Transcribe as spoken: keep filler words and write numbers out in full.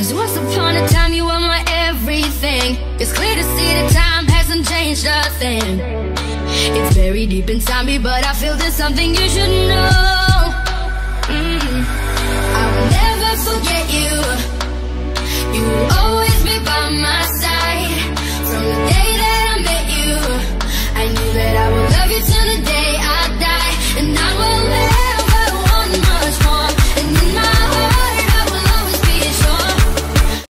Cause once upon a time you were my everything. It's clear to see that time hasn't changed a thing. It's very deep inside me, but I feel there's something you should know. mm. I will never forget you.